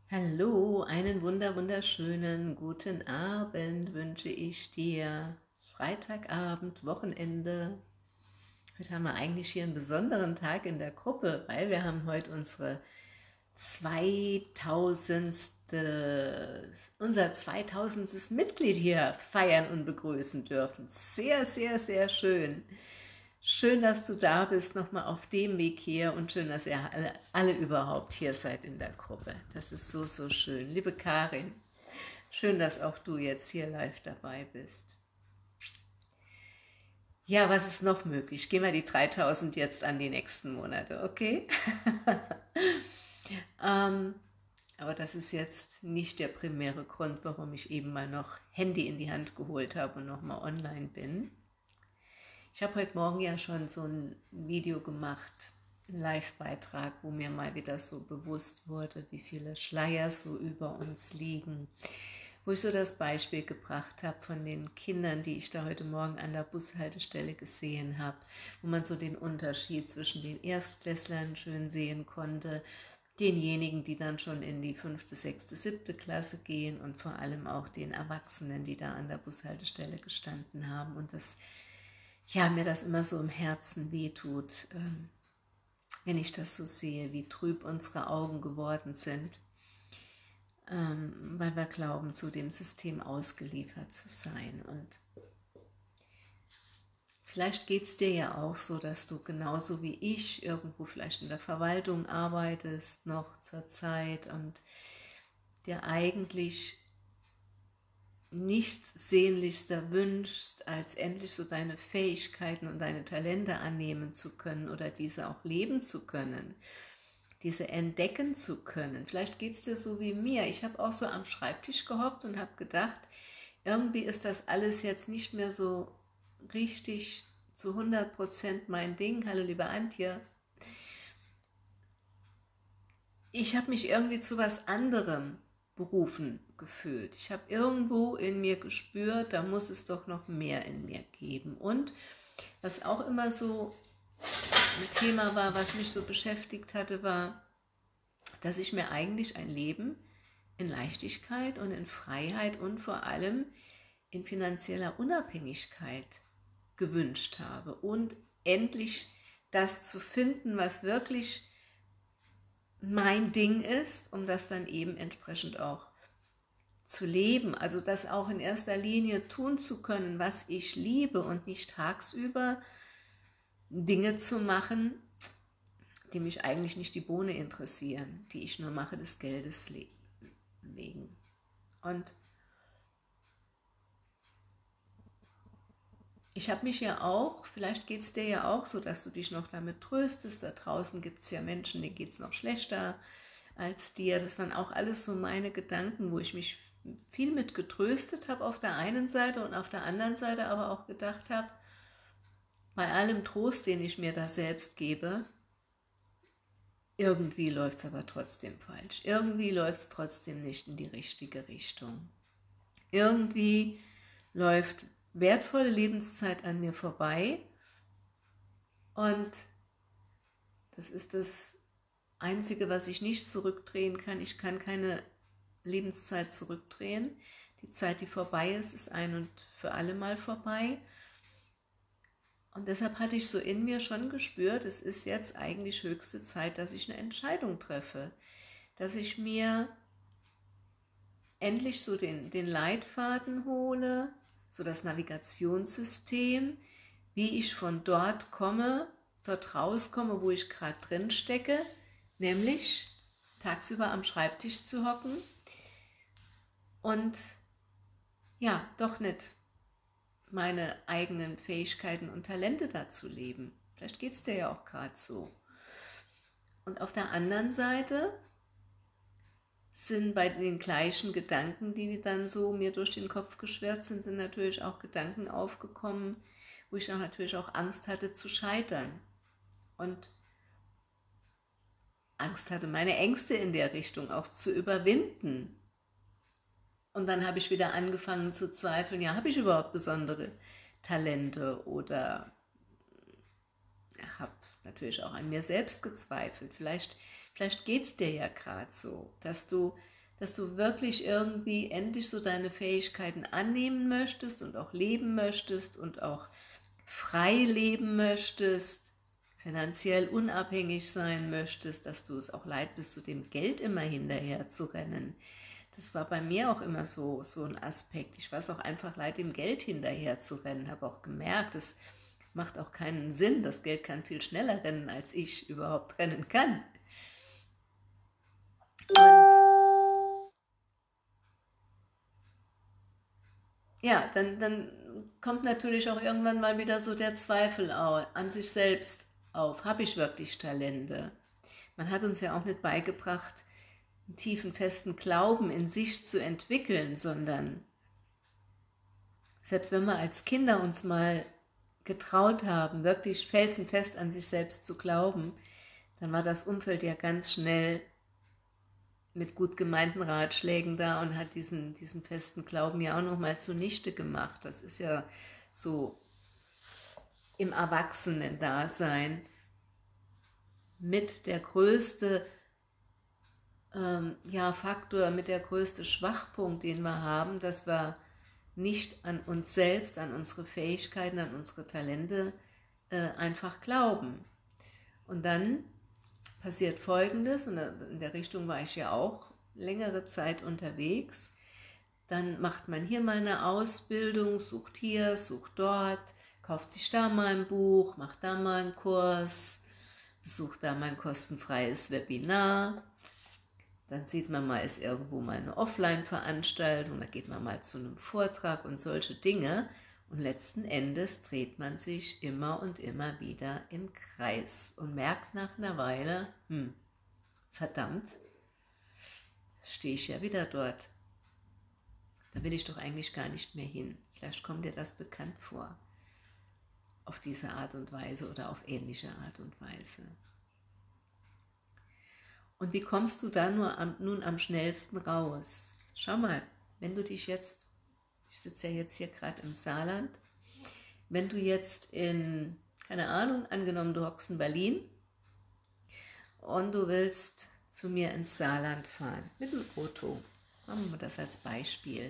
Hallo, einen wunderschönen guten Abend wünsche ich dir. Freitagabend, Wochenende. Heute haben wir eigentlich hier einen besonderen Tag in der Gruppe, weil wir haben heute unser 2000. Mitglied hier feiern und begrüßen dürfen. Sehr, sehr, sehr schön. Schön, dass du da bist, nochmal auf dem Weg hier und schön, dass ihr alle überhaupt hier seid in der Gruppe. Das ist so, so schön. Liebe Karin, schön, dass auch du jetzt hier live dabei bist. Ja, was ist noch möglich? Gehen wir die 3000 jetzt an die nächsten Monate, okay? ähm, aber das ist jetzt nicht der primäre Grund, warum ich eben mal noch Handy in die Hand geholt habe und nochmal online bin. Ich habe heute Morgen ja schon so ein Video gemacht, einen Live-Beitrag, wo mir mal wieder so bewusst wurde, wie viele Schleier so über uns liegen. Wo ich so das Beispiel gebracht habe von den Kindern, die ich da heute Morgen an der Bushaltestelle gesehen habe, wo man so den Unterschied zwischen den Erstklässlern schön sehen konnte, denjenigen, die dann schon in die 5., 6., 7. Klasse gehen und vor allem auch den Erwachsenen, die da an der Bushaltestelle gestanden haben. Und das, ja, mir das immer so im Herzen wehtut, wenn ich das so sehe, wie trüb unsere Augen geworden sind, weil wir glauben, zu dem System ausgeliefert zu sein. Und vielleicht geht es dir ja auch so, dass du genauso wie ich irgendwo vielleicht in der Verwaltung arbeitest, noch zur Zeit und dir eigentlich nichts sehnlichster wünschst, als endlich so deine Fähigkeiten und deine Talente annehmen zu können oder diese auch leben zu können, diese entdecken zu können. Vielleicht geht es dir so wie mir. Ich habe auch so am Schreibtisch gehockt und habe gedacht, irgendwie ist das alles jetzt nicht mehr so richtig zu 100% mein Ding. Hallo liebe Antje. Ich habe mich irgendwie zu was anderem berufen gefühlt. Ich habe irgendwo in mir gespürt, da muss es doch noch mehr in mir geben. Und was auch immer so ein Thema war, was mich so beschäftigt hatte, war, dass ich mir eigentlich ein Leben in Leichtigkeit und in Freiheit und vor allem in finanzieller Unabhängigkeit gewünscht habe und endlich das zu finden, was wirklich mein Ding ist, um das dann eben entsprechend auch zu leben, also das auch in erster Linie tun zu können, was ich liebe und nicht tagsüber Dinge zu machen, die mich eigentlich nicht die Bohne interessieren, die ich nur mache des Geldes wegen. Und ich habe mich ja auch, vielleicht geht es dir ja auch so, dass du dich noch damit tröstest, da draußen gibt es ja Menschen, denen geht es noch schlechter als dir. Das waren auch alles so meine Gedanken, wo ich mich viel mit getröstet habe auf der einen Seite und auf der anderen Seite aber auch gedacht habe, bei allem Trost, den ich mir da selbst gebe, irgendwie läuft es aber trotzdem falsch. Irgendwie läuft es trotzdem nicht in die richtige Richtung. Irgendwie läuft wertvolle Lebenszeit an mir vorbei und das ist das Einzige, was ich nicht zurückdrehen kann. Ich kann keine Lebenszeit zurückdrehen. Die Zeit, die vorbei ist, ist ein und für alle Mal vorbei. Und deshalb hatte ich so in mir schon gespürt, es ist jetzt eigentlich höchste Zeit, dass ich eine Entscheidung treffe. Dass ich mir endlich so den Leitfaden hole, so das Navigationssystem, wie ich von dort komme, dort rauskomme, wo ich gerade drin stecke, nämlich tagsüber am Schreibtisch zu hocken und ja, doch nicht meine eigenen Fähigkeiten und Talente dazu leben. Vielleicht geht es dir ja auch gerade so. Und auf der anderen Seite sind bei den gleichen Gedanken, die dann so mir durch den Kopf geschwirrt sind, sind natürlich auch Gedanken aufgekommen, wo ich auch natürlich auch Angst hatte zu scheitern. Und Angst hatte, meine Ängste in der Richtung auch zu überwinden. Und dann habe ich wieder angefangen zu zweifeln, ja, habe ich überhaupt besondere Talente oder habe natürlich auch an mir selbst gezweifelt. Vielleicht geht es dir ja gerade so, dass du dass du wirklich irgendwie endlich so deine Fähigkeiten annehmen möchtest und auch leben möchtest und auch frei leben möchtest, finanziell unabhängig sein möchtest, dass du es auch leid bist, zu dem Geld immer hinterher zu rennen. Das war bei mir auch immer so ein Aspekt. Ich war es auch einfach leid, dem Geld hinterher zu rennen. Habe auch gemerkt, es macht auch keinen Sinn. Das Geld kann viel schneller rennen, als ich überhaupt rennen kann. Und ja, dann kommt natürlich auch irgendwann mal wieder so der Zweifel an sich selbst auf. Habe ich wirklich Talente? Man hat uns ja auch nicht beigebracht, einen tiefen, festen Glauben in sich zu entwickeln, sondern selbst wenn wir als Kinder uns mal getraut haben, wirklich felsenfest an sich selbst zu glauben, dann war das Umfeld ja ganz schnell mit gut gemeinten Ratschlägen da und hat diesen festen Glauben ja auch nochmal zunichte gemacht. Das ist ja so im Erwachsenen-Dasein mit der größte Faktor, mit der größte Schwachpunkt, den wir haben, dass wir nicht an uns selbst, an unsere Fähigkeiten, an unsere Talente einfach glauben. Und dann passiert Folgendes, und in der Richtung war ich ja auch längere Zeit unterwegs. Dann macht man hier mal eine Ausbildung, sucht hier, sucht dort, kauft sich da mal ein Buch, macht da mal einen Kurs, besucht da mal ein kostenfreies Webinar. Dann sieht man mal, ist irgendwo mal eine Offline-Veranstaltung, da geht man mal zu einem Vortrag und solche Dinge. Und letzten Endes dreht man sich immer und immer wieder im Kreis und merkt nach einer Weile, verdammt, stehe ich ja wieder dort. Da will ich doch eigentlich gar nicht mehr hin. Vielleicht kommt dir das bekannt vor. Auf diese Art und Weise oder auf ähnliche Art und Weise. Und wie kommst du da nun am schnellsten raus? Schau mal, wenn du dich jetzt, ich sitze ja jetzt hier gerade im Saarland, wenn du jetzt in, keine Ahnung, angenommen du hockst in Berlin und du willst zu mir ins Saarland fahren, mit dem Auto, machen wir das als Beispiel.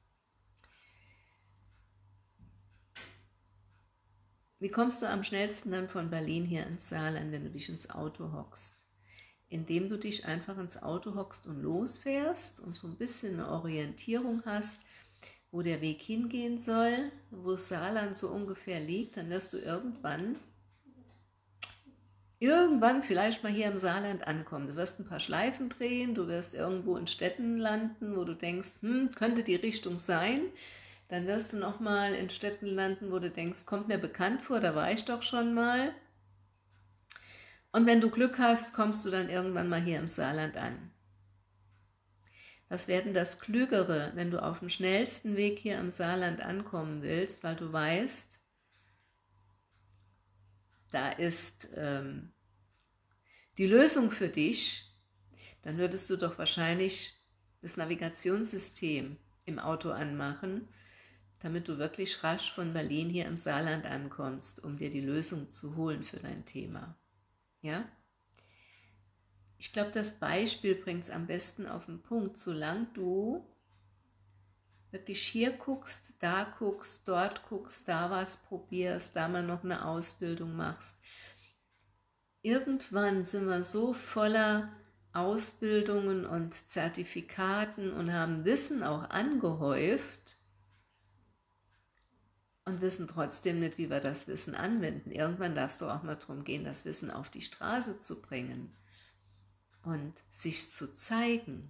Wie kommst du am schnellsten dann von Berlin hier ins Saarland, wenn du dich ins Auto hockst? Indem du dich einfach ins Auto hockst und losfährst und so ein bisschen eine Orientierung hast, wo der Weg hingehen soll, wo das Saarland so ungefähr liegt, dann wirst du irgendwann vielleicht mal hier im Saarland ankommen. Du wirst ein paar Schleifen drehen, du wirst irgendwo in Städten landen, wo du denkst, könnte die Richtung sein. Dann wirst du nochmal in Städten landen, wo du denkst, kommt mir bekannt vor, da war ich doch schon mal. Und wenn du Glück hast, kommst du dann irgendwann mal hier im Saarland an. Was wäre denn das Klügere, wenn du auf dem schnellsten Weg hier im Saarland ankommen willst, weil du weißt, da ist die Lösung für dich, dann würdest du doch wahrscheinlich das Navigationssystem im Auto anmachen, damit du wirklich rasch von Berlin hier im Saarland ankommst, um dir die Lösung zu holen für dein Thema. Ja? Ich glaube, das Beispiel bringt es am besten auf den Punkt. Solange du wirklich hier guckst, dort guckst, da was probierst, da mal noch eine Ausbildung machst. Irgendwann sind wir so voller Ausbildungen und Zertifikaten und haben Wissen auch angehäuft und wissen trotzdem nicht, wie wir das Wissen anwenden. Irgendwann darf es doch auch mal darum gehen, das Wissen auf die Straße zu bringen und sich zu zeigen.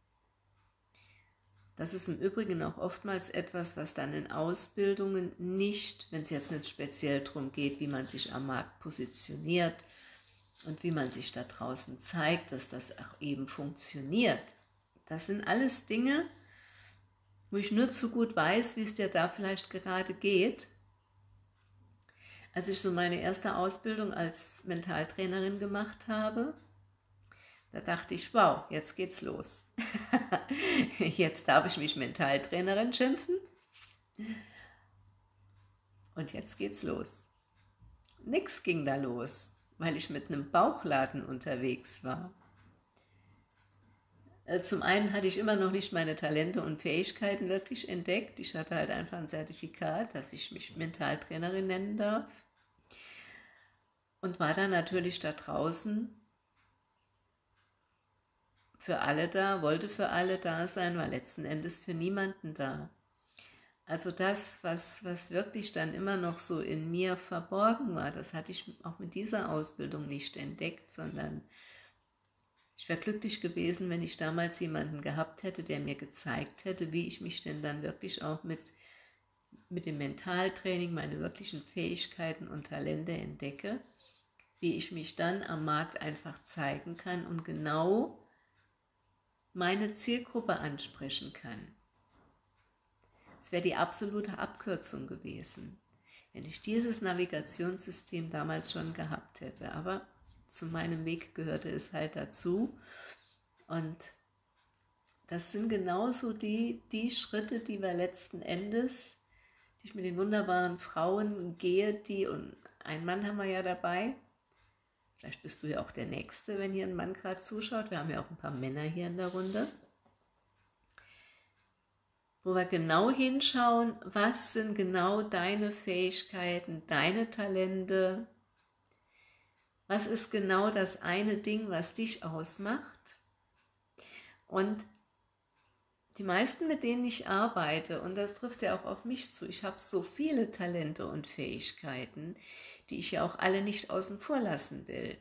Das ist im Übrigen auch oftmals etwas, was dann in Ausbildungen nicht, wenn es jetzt nicht speziell darum geht, wie man sich am Markt positioniert und wie man sich da draußen zeigt, dass das auch eben funktioniert. Das sind alles Dinge, wo ich nur zu gut weiß, wie es dir da vielleicht gerade geht. Als ich so meine erste Ausbildung als Mentaltrainerin gemacht habe, da dachte ich, wow, jetzt geht's los. Jetzt darf ich mich Mentaltrainerin schimpfen. Und jetzt geht's los. Nix ging da los, weil ich mit einem Bauchladen unterwegs war. Zum einen hatte ich immer noch nicht meine Talente und Fähigkeiten wirklich entdeckt. Ich hatte halt einfach ein Zertifikat, dass ich mich Mentaltrainerin nennen darf. Und war dann natürlich da draußen für alle da, wollte für alle da sein, war letzten Endes für niemanden da. Also das, was wirklich dann immer noch so in mir verborgen war, das hatte ich auch mit dieser Ausbildung nicht entdeckt, sondern ich wäre glücklich gewesen, wenn ich damals jemanden gehabt hätte, der mir gezeigt hätte, wie ich mich denn dann wirklich auch mit dem Mentaltraining, meine wirklichen Fähigkeiten und Talente entdecke, wie ich mich dann am Markt einfach zeigen kann und genau meine Zielgruppe ansprechen kann. Das wäre die absolute Abkürzung gewesen, wenn ich dieses Navigationssystem damals schon gehabt hätte. Aber zu meinem Weg gehörte es halt dazu. Und das sind genauso die Schritte, die wir letzten Endes, die ich mit den wunderbaren Frauen gehe, und einen Mann haben wir ja dabei. Vielleicht bist du ja auch der Nächste, wenn hier ein Mann gerade zuschaut. Wir haben ja auch ein paar Männer hier in der Runde. Wo wir genau hinschauen, was sind genau deine Fähigkeiten, deine Talente, was ist genau das eine Ding, was dich ausmacht. Und die meisten, mit denen ich arbeite, und das trifft ja auch auf mich zu, ich habe so viele Talente und Fähigkeiten, die ich ja auch alle nicht außen vor lassen will.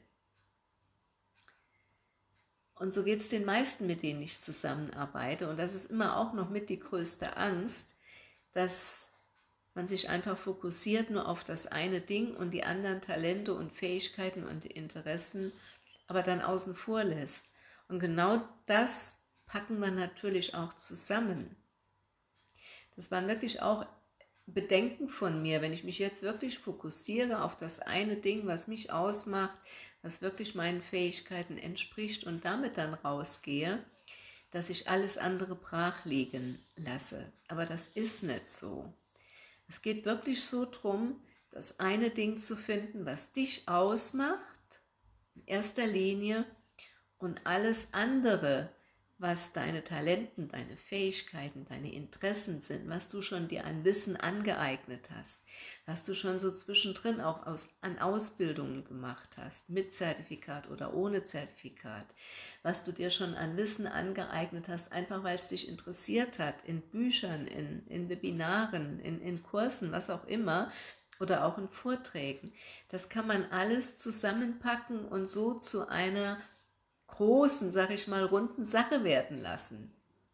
Und so geht es den meisten, mit denen ich zusammenarbeite. Und das ist immer auch noch mit die größte Angst, dass man sich einfach fokussiert nur auf das eine Ding und die anderen Talente und Fähigkeiten und Interessen aber dann außen vor lässt. Und genau das packen wir natürlich auch zusammen. Das waren wirklich auch Bedenken von mir, wenn ich mich jetzt wirklich fokussiere auf das eine Ding, was mich ausmacht, was wirklich meinen Fähigkeiten entspricht und damit dann rausgehe, dass ich alles andere brach liegen lasse. Aber das ist nicht so. Es geht wirklich so darum, das eine Ding zu finden, was dich ausmacht, in erster Linie, und alles andere, was deine Talenten, deine Fähigkeiten, deine Interessen sind, was du schon dir an Wissen angeeignet hast, was du schon so zwischendrin auch an Ausbildungen gemacht hast, mit Zertifikat oder ohne Zertifikat, was du dir schon an Wissen angeeignet hast, einfach weil es dich interessiert hat, in Büchern, in Webinaren, in Kursen, was auch immer, oder auch in Vorträgen. Das kann man alles zusammenpacken und so zu einer großen, sag ich mal, runden Sache werden lassen.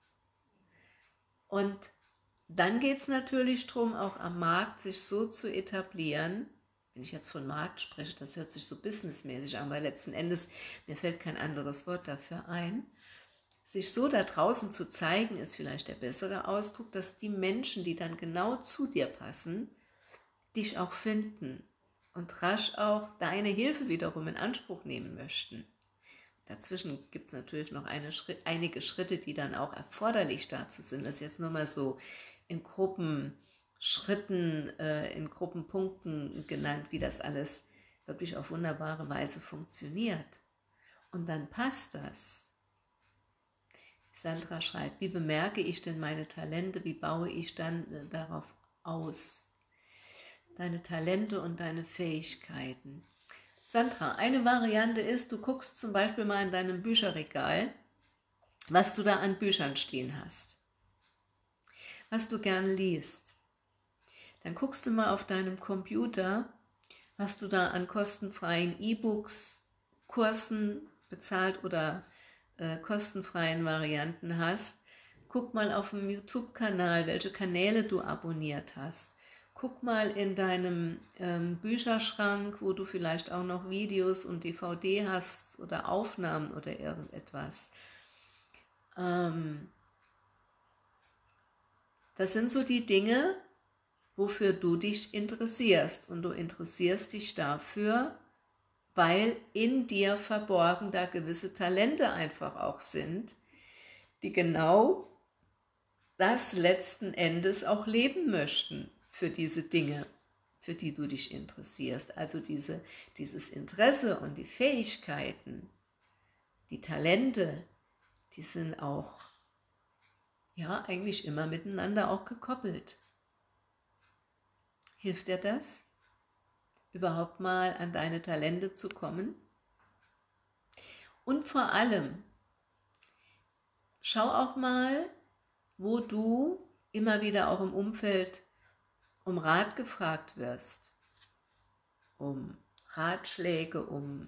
Und dann geht es natürlich darum, auch am Markt sich so zu etablieren. Wenn ich jetzt von Markt spreche, das hört sich so businessmäßig an, weil letzten Endes, mir fällt kein anderes Wort dafür ein. Sich so da draußen zu zeigen, ist vielleicht der bessere Ausdruck, dass die Menschen, die dann genau zu dir passen, dich auch finden und rasch auch deine Hilfe wiederum in Anspruch nehmen möchten. Dazwischen gibt es natürlich noch einige Schritte, die dann auch erforderlich dazu sind. Das ist jetzt nur mal so in Gruppenschritten, in Gruppenpunkten genannt, wie das alles wirklich auf wunderbare Weise funktioniert. Und dann passt das. Sandra schreibt, wie bemerke ich denn meine Talente, wie baue ich dann darauf aus? Deine Talente und deine Fähigkeiten. Sandra, eine Variante ist, du guckst zum Beispiel mal in deinem Bücherregal, was du da an Büchern stehen hast, was du gern liest. Dann guckst du mal auf deinem Computer, was du da an kostenfreien E-Books, Kursen, bezahlt oder kostenfreien Varianten hast. Guck mal auf dem YouTube-Kanal, welche Kanäle du abonniert hast. Guck mal in deinem Bücherschrank, wo du vielleicht auch noch Videos und DVD hast oder Aufnahmen oder irgendetwas. Das sind so die Dinge, wofür du dich interessierst. Und du interessierst dich dafür, weil in dir verborgen da gewisse Talente einfach auch sind, die genau das letzten Endes auch leben möchten für diese Dinge, für die du dich interessierst. Also dieses Interesse und die Fähigkeiten, die Talente, die sind auch, ja, eigentlich immer miteinander auch gekoppelt. Hilft dir das, überhaupt mal an deine Talente zu kommen? Und vor allem, schau auch mal, wo du immer wieder auch im Umfeld um Rat gefragt wirst, um Ratschläge,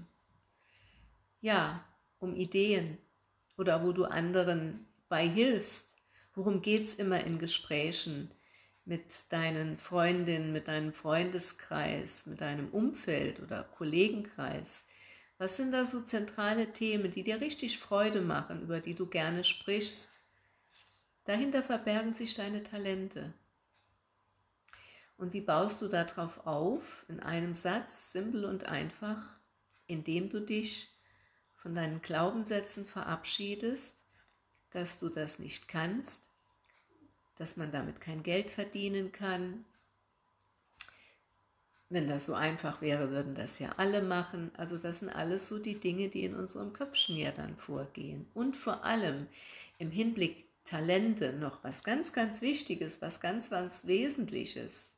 um Ideen oder wo du anderen bei hilfst. Worum geht es immer in Gesprächen mit deinen Freundinnen, mit deinem Freundeskreis, mit deinem Umfeld oder Kollegenkreis? Was sind da so zentrale Themen, die dir richtig Freude machen, über die du gerne sprichst? Dahinter verbergen sich deine Talente. Und wie baust du darauf auf? In einem Satz, simpel und einfach, indem du dich von deinen Glaubenssätzen verabschiedest, dass du das nicht kannst, dass man damit kein Geld verdienen kann. Wenn das so einfach wäre, würden das ja alle machen. Also das sind alles so die Dinge, die in unserem Köpfchen ja dann vorgehen. Und vor allem im Hinblick Talente noch was ganz, ganz Wichtiges, was ganz, ganz Wesentliches.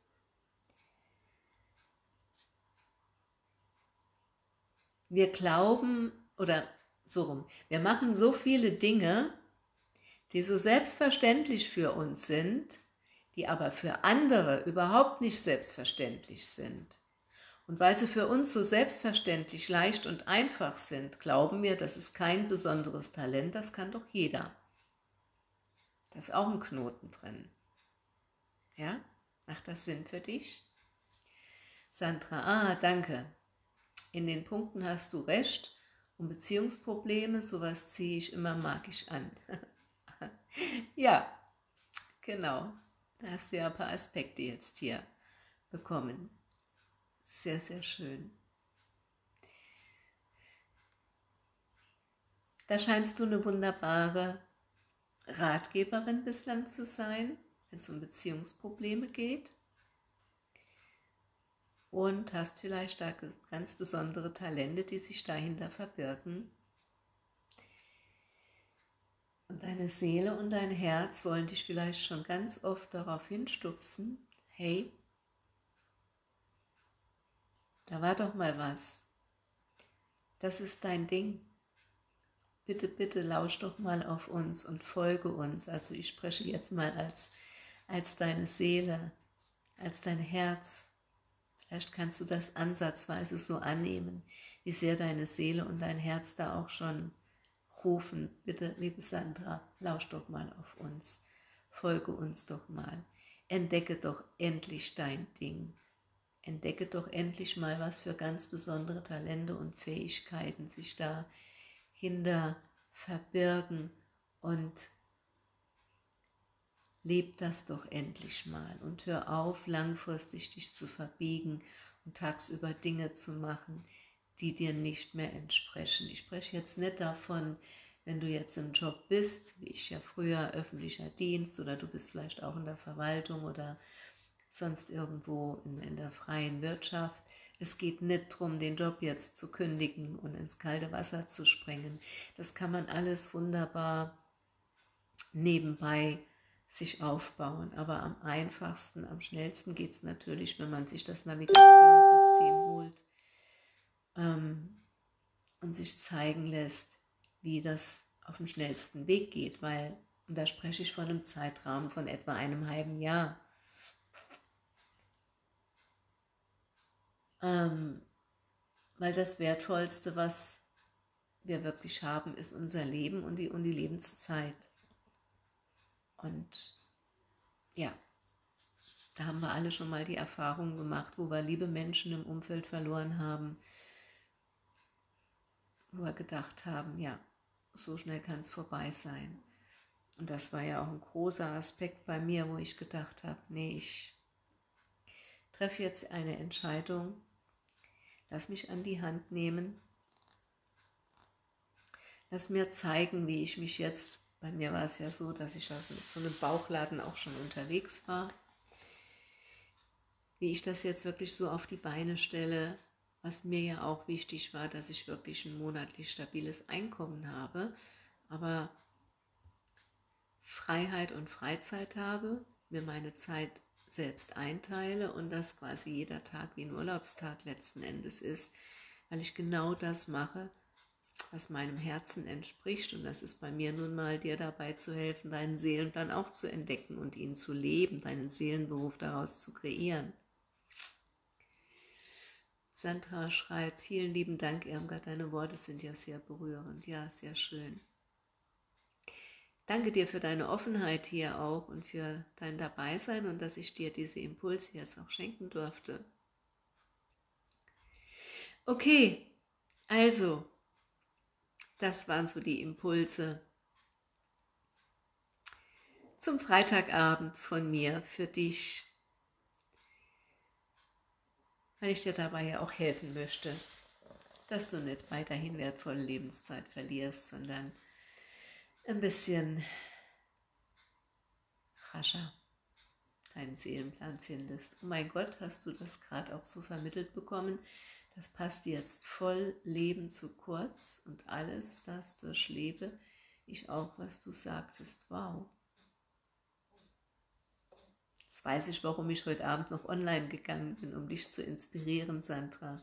Wir glauben, oder so rum, wir machen so viele Dinge, die so selbstverständlich für uns sind, die aber für andere überhaupt nicht selbstverständlich sind. Und weil sie für uns so selbstverständlich, leicht und einfach sind, glauben wir, das ist kein besonderes Talent, das kann doch jeder. Da ist auch ein Knoten drin. Ja? Macht das Sinn für dich? Sandra, danke. In den Punkten hast du recht. Und Beziehungsprobleme, sowas ziehe ich immer magisch an. Ja, genau. Da hast du ja ein paar Aspekte jetzt hier bekommen. Sehr, sehr schön. Da scheinst du eine wunderbare Ratgeberin bislang zu sein, wenn es um Beziehungsprobleme geht. Und hast vielleicht da ganz besondere Talente, die sich dahinter verbirgen. Und deine Seele und dein Herz wollen dich vielleicht schon ganz oft darauf hinstupsen, hey, da war doch mal was. Das ist dein Ding. Bitte, bitte lausch doch mal auf uns und folge uns. Also ich spreche jetzt mal als deine Seele, als dein Herz. Vielleicht kannst du das ansatzweise so annehmen, wie sehr deine Seele und dein Herz da auch schon rufen. Bitte, liebe Sandra, lausch doch mal auf uns. Folge uns doch mal. Entdecke doch endlich dein Ding. Entdecke doch endlich mal, was für ganz besondere Talente und Fähigkeiten sich dahinter verbirgen und leb das doch endlich mal und hör auf, langfristig dich zu verbiegen und tagsüber Dinge zu machen, die dir nicht mehr entsprechen. Ich spreche jetzt nicht davon, wenn du jetzt im Job bist, wie ich ja früher, öffentlicher Dienst, oder du bist vielleicht auch in der Verwaltung oder sonst irgendwo in der freien Wirtschaft. Es geht nicht darum, den Job jetzt zu kündigen und ins kalte Wasser zu springen. Das kann man alles wunderbar nebenbei sich aufbauen. Aber am einfachsten, am schnellsten geht es natürlich, wenn man sich das Navigationssystem holt und sich zeigen lässt, wie das auf dem schnellsten Weg geht. Weil, und da spreche ich von einem Zeitraum von etwa einem halben Jahr. Weil das Wertvollste, was wir wirklich haben, ist unser Leben und die Lebenszeit. Und ja, da haben wir alle schon mal die Erfahrung gemacht, wo wir liebe Menschen im Umfeld verloren haben, wo wir gedacht haben, ja, so schnell kann es vorbei sein. Und das war ja auch ein großer Aspekt bei mir, wo ich gedacht habe, nee, ich treffe jetzt eine Entscheidung, lass mich an die Hand nehmen, lass mir zeigen, wie ich mich jetzt, bei mir war es ja so, dass ich das mit so einem Bauchladen auch schon unterwegs war, wie ich das jetzt wirklich so auf die Beine stelle, was mir ja auch wichtig war, dass ich wirklich ein monatlich stabiles Einkommen habe, aber Freiheit und Freizeit habe, mir meine Zeit selbst einteile und dass quasi jeder Tag wie ein Urlaubstag letzten Endes ist, weil ich genau das mache, was meinem Herzen entspricht. Und das ist bei mir nun mal, dir dabei zu helfen, deinen Seelenplan auch zu entdecken und ihn zu leben, deinen Seelenberuf daraus zu kreieren. Sandra schreibt, vielen lieben Dank, Irmgard, deine Worte sind ja sehr berührend. Ja, sehr schön. Danke dir für deine Offenheit hier auch und für dein Dabeisein und dass ich dir diese Impulse jetzt auch schenken durfte. Okay, also, das waren so die Impulse zum Freitagabend von mir für dich, weil ich dir dabei ja auch helfen möchte, dass du nicht weiterhin wertvolle Lebenszeit verlierst, sondern ein bisschen rascher deinen Seelenplan findest. Oh mein Gott, hast du das gerade auch so vermittelt bekommen? Das passt jetzt voll Leben zu kurz und alles, das durchlebe ich auch, was du sagtest. Wow. Jetzt weiß ich, warum ich heute Abend noch online gegangen bin, um dich zu inspirieren, Sandra.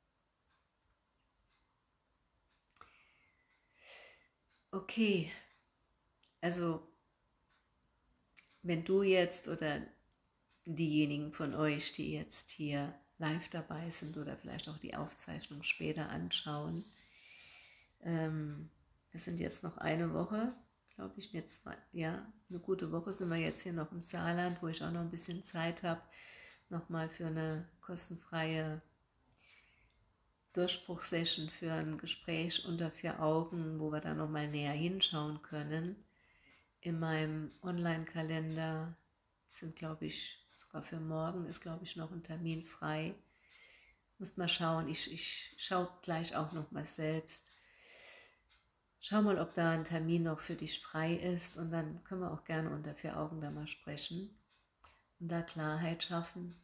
Okay, also wenn du jetzt oder diejenigen von euch, die jetzt hier live dabei sind oder vielleicht auch die Aufzeichnung später anschauen, wir sind jetzt noch eine Woche, glaube ich, jetzt ja, eine gute Woche sind wir jetzt hier noch im Saarland, wo ich auch noch ein bisschen Zeit habe, nochmal für eine kostenfreie Durchbruchsession, für ein Gespräch unter 4 Augen, wo wir da nochmal näher hinschauen können. In meinem Online-Kalender sind, glaube ich, sogar für morgen ist, glaube ich, noch ein Termin frei. Muss mal schauen, ich schaue gleich auch noch mal selbst. Schau mal, ob da ein Termin noch für dich frei ist und dann können wir auch gerne unter 4 Augen da mal sprechen und da Klarheit schaffen,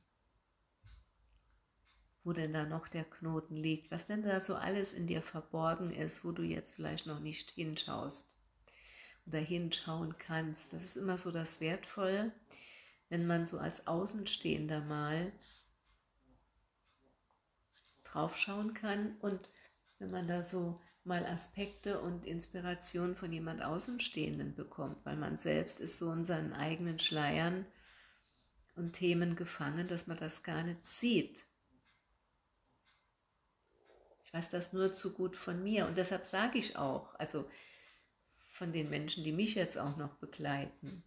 wo denn da noch der Knoten liegt, was denn da so alles in dir verborgen ist, wo du jetzt vielleicht noch nicht hinschaust oder hinschauen kannst. Das ist immer so das Wertvolle, wenn man so als Außenstehender mal draufschauen kann und wenn man da so mal Aspekte und Inspiration von jemand Außenstehenden bekommt, weil man selbst ist so in seinen eigenen Schleiern und Themen gefangen, dass man das gar nicht sieht. Ich weiß das nur zu gut von mir und deshalb sage ich auch, also von den Menschen, die mich jetzt auch noch begleiten,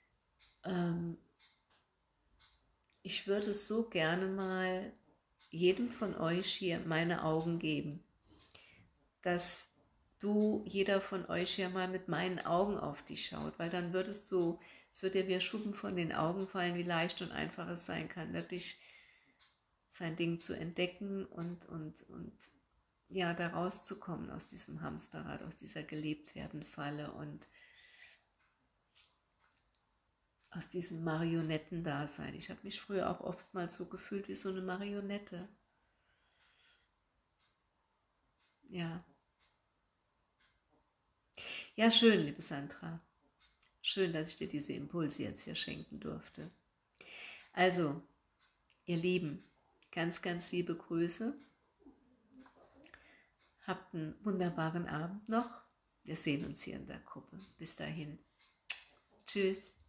ich würde so gerne mal jedem von euch hier meine Augen geben, dass jeder von euch hier mal mit meinen Augen auf dich schaut, weil dann würdest du, es wird dir wie Schuppen von den Augen fallen, wie leicht und einfach es sein kann, wirklich sein Ding zu entdecken und ja, da rauszukommen aus diesem Hamsterrad, aus dieser Gelebtwerden-Falle und aus diesem Marionettendasein. Ich habe mich früher auch oftmals so gefühlt wie so eine Marionette. Ja. Ja, schön, liebe Sandra. Schön, dass ich dir diese Impulse jetzt hier schenken durfte. Also, ihr Lieben, ganz, ganz liebe Grüße. Habt einen wunderbaren Abend noch. Wir sehen uns hier in der Gruppe. Bis dahin. Tschüss.